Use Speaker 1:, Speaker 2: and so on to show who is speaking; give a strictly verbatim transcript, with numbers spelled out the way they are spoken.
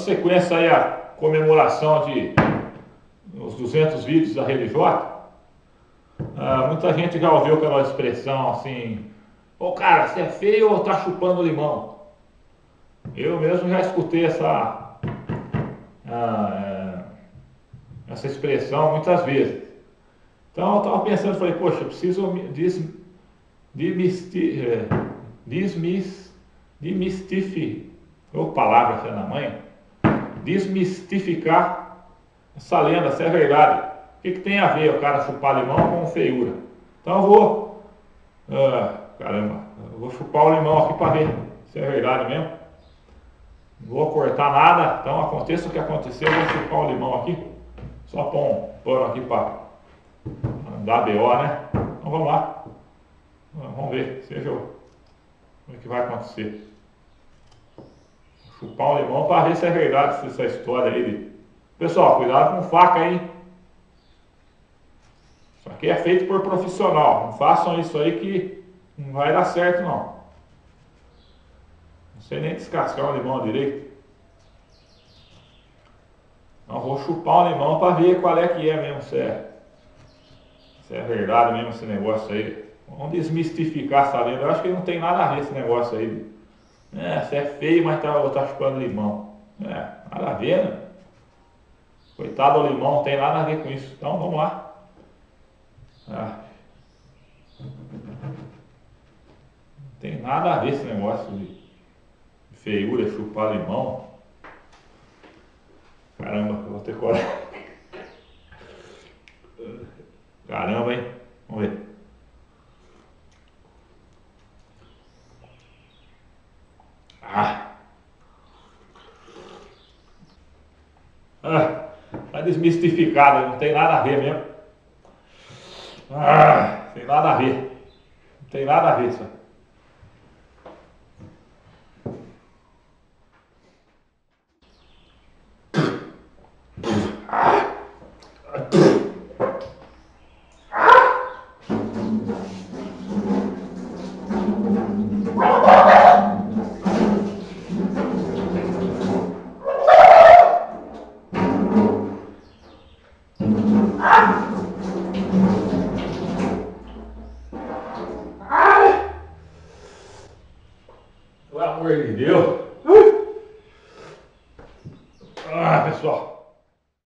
Speaker 1: sequência aí a comemoração de os duzentos vídeos da Rede J. Ah, muita gente já ouviu aquela expressão assim: ô cara, você é feio ou tá chupando limão? Eu mesmo já escutei essa, ah, é, essa expressão muitas vezes. Então eu estava pensando, falei, poxa, eu preciso des, demisti, é, desmis, demistificar, ou palavra essa na mãe, desmistificar essa lenda, se é verdade. O que, que tem a ver o cara chupar limão com feiura? Então eu vou, ah, caramba, eu vou chupar o limão aqui para ver se é verdade mesmo. Não vou cortar nada, então aconteça o que acontecer, eu vou chupar o limão aqui. Só pôr um pano aqui para dar B O, né? Então vamos lá. Vamos ver, seja o o que vai acontecer. Chupar um limão para ver se é verdade essa história aí. De... Pessoal, cuidado com faca aí. Isso aqui é feito por profissional. Não façam isso aí que não vai dar certo não. Não sei nem descascar um limão direito. Então vou chupar um limão para ver qual é que é mesmo, se é, se é verdade mesmo esse negócio aí. Vamos desmistificar essa lenda. Eu acho que não tem nada a ver esse negócio aí. É, você é feio, mas tá, tá chupando limão. É, nada a ver, né? Coitado do limão, não tem nada a ver com isso. Então vamos lá. Ah. Não tem nada a ver esse negócio de feiura, chupar limão. Caramba, eu vou ter coragem. Caramba, hein? Vamos ver. Ah. Ah, tá desmistificado, não tem nada a ver mesmo. Ah, tem nada a ver. Não tem nada a ver isso.